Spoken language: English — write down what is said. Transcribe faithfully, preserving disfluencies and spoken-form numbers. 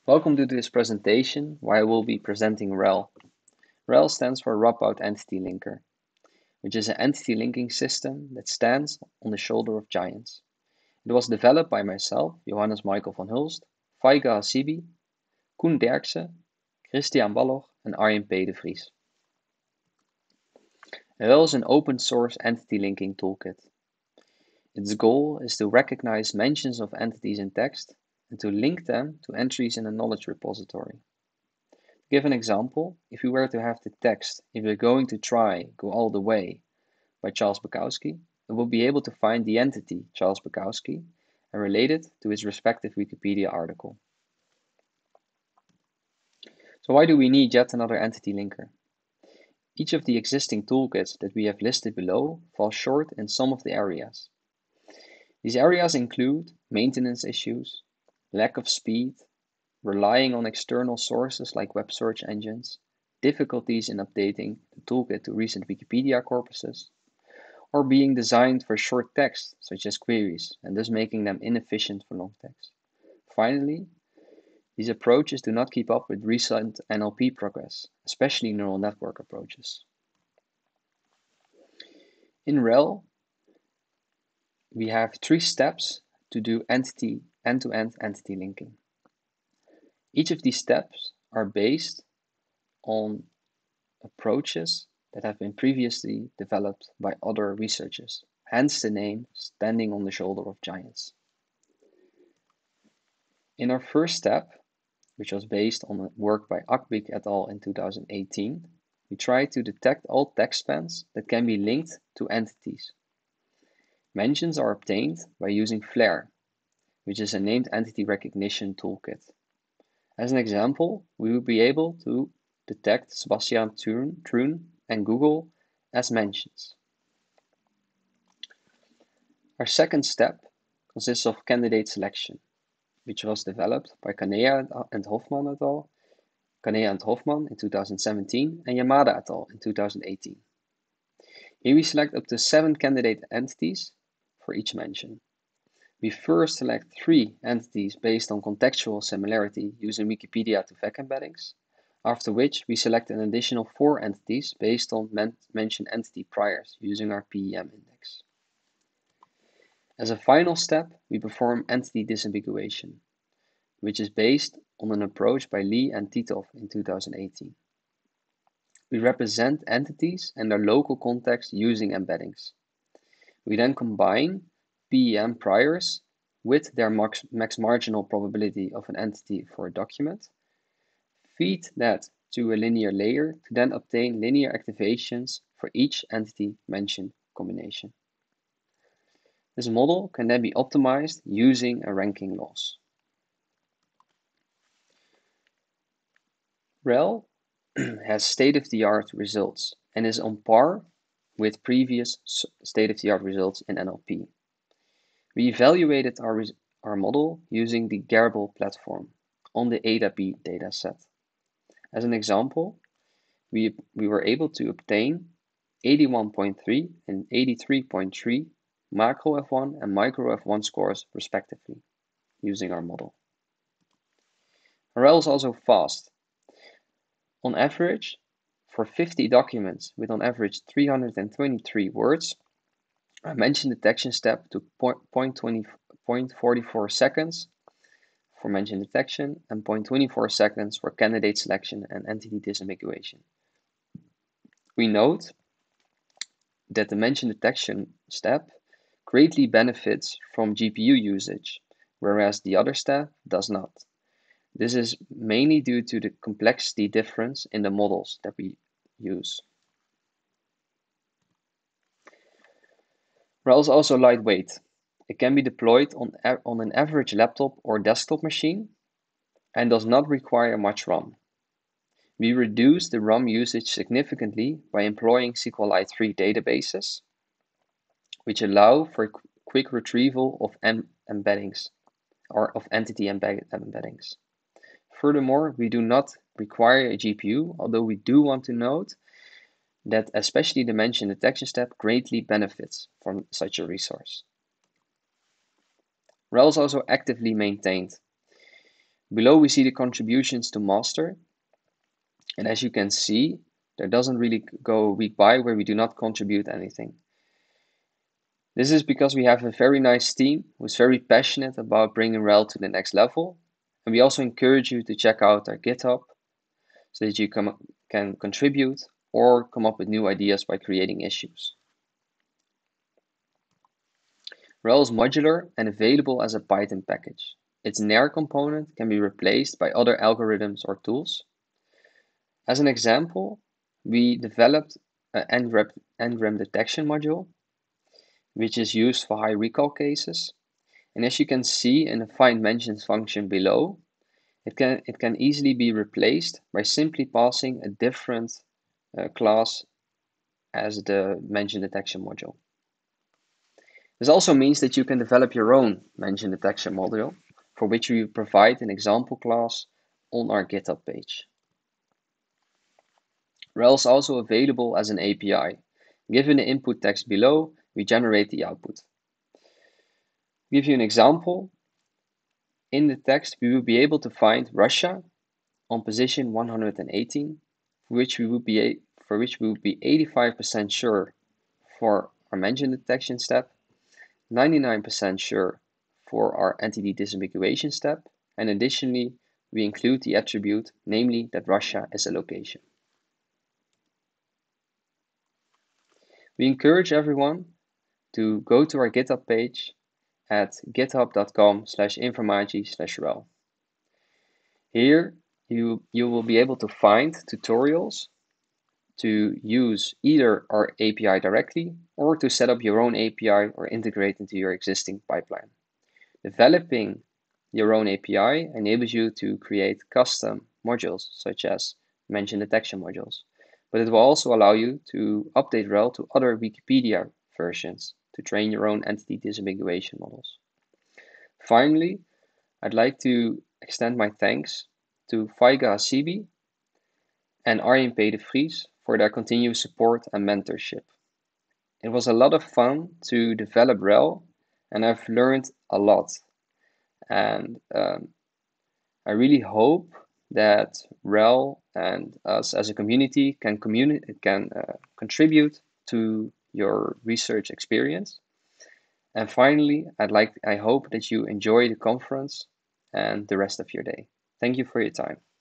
Welcome to this presentation where I will be presenting R E L. R E L stands for Radboud Entity Linker, which is an entity linking system that stands on the shoulder of giants. It was developed by myself, Johannes Michael van Hulst, Feike Hassibi, Koen Derksen, Christian Balloch, and Arjen P. de Vries. R E L is an open source entity linking toolkit. Its goal is to recognize mentions of entities in text and to link them to entries in a knowledge repository. To give an example, if we were to have the text, "If you're going to try, go all the way," by Charles Bukowski, it will be able to find the entity Charles Bukowski and relate it to his respective Wikipedia article. So why do we need yet another entity linker? Each of the existing toolkits that we have listed below falls short in some of the areas. These areas include maintenance issues, lack of speed, relying on external sources like web search engines, difficulties in updating the toolkit to recent Wikipedia corpuses, or being designed for short text, such as queries, and thus making them inefficient for long text. Finally, these approaches do not keep up with recent N L P progress, especially neural network approaches. In R E L, we have three steps to do entity end-to-end entity linking. Each of these steps are based on approaches that have been previously developed by other researchers, hence the name standing on the shoulder of giants. In our first step, which was based on work by Akbik et al. In two thousand eighteen, we tried to detect all text spans that can be linked to entities. Mentions are obtained by using FLAIR, which is a named entity recognition toolkit. As an example, we will be able to detect Sebastian Thrun and Google as mentions. Our second step consists of candidate selection, which was developed by Kanea and Hofman et al. Kanea and Hofman in two thousand seventeen and Yamada et al. In two thousand eighteen. Here we select up to seven candidate entities for each mention. We first select three entities based on contextual similarity using Wikipedia to V E C embeddings, after which we select an additional four entities based on men mentioned entity priors using our P E M index. As a final step, we perform entity disambiguation, which is based on an approach by Lee and Titov in two thousand eighteen. We represent entities and their local context using embeddings. We then combine P E M priors with their max, max marginal probability of an entity for a document, feed that to a linear layer to then obtain linear activations for each entity mention combination. This model can then be optimized using a ranking loss. R E L has state-of-the-art results and is on par with previous state-of-the-art results in N L P. We evaluated our, our model using the Garbel platform on the A D A P dataset. As an example, we, we were able to obtain eighty-one point three and eighty-three point three macro F one and micro F one scores respectively using our model. R E L is also fast. On average, for fifty documents with on average three hundred twenty-three words, our mention detection step took zero point four four seconds for mention detection and zero point two four seconds for candidate selection and entity disambiguation. We note that the mention detection step greatly benefits from G P U usage, whereas the other step does not. This is mainly due to the complexity difference in the models that we use. R E L is also lightweight. It can be deployed on, on an average laptop or desktop machine and does not require much RAM. We reduce the RAM usage significantly by employing SQLite three databases, which allow for quick retrieval of em embeddings or of entity embed embeddings. Furthermore, we do not require a G P U, although we do want to note that especially the mention detection step greatly benefits from such a resource. R E L is also actively maintained. Below we see the contributions to master, and as you can see, there doesn't really go a week by where we do not contribute anything. This is because we have a very nice team who's very passionate about bringing R H E L to the next level, and we also encourage you to check out our GitHub so that you come, can contribute or come up with new ideas by creating issues. R H E L is modular and available as a Python package. Its N A R component can be replaced by other algorithms or tools. As an example, we developed an N RAM detection module, which is used for high recall cases. And as you can see in the find mentions function below, it can, it can easily be replaced by simply passing a different uh, class as the mention detection module. This also means that you can develop your own mention detection module, for which we provide an example class on our GitHub page. R H E L is also available as an A P I. Given the input text below, we generate the output. To give you an example, in the text we will be able to find Russia on position one hundred eighteen, for which we would be for which we would be eighty-five percent sure for our mention detection step, ninety-nine percent sure for our entity disambiguation step, and additionally we include the attribute, namely that Russia is a location. We encourage everyone to go to our GitHub page at github.com slash informagi slash rel. Here you, you will be able to find tutorials to use either our A P I directly or to set up your own A P I or integrate into your existing pipeline. Developing your own A P I enables you to create custom modules such as mention detection modules, but it will also allow you to update R H E L to other Wikipedia versions to train your own entity disambiguation models. Finally, I'd like to extend my thanks to Faiga Hasibi and Arjen P. de Vries for their continued support and mentorship. It was a lot of fun to develop R H E L, and I've learned a lot. And um, I really hope that R H E L and us as a community can, communi can uh, contribute to your research experience. And finally, I'd like, I hope that you enjoy the conference and the rest of your day. Thank you for your time.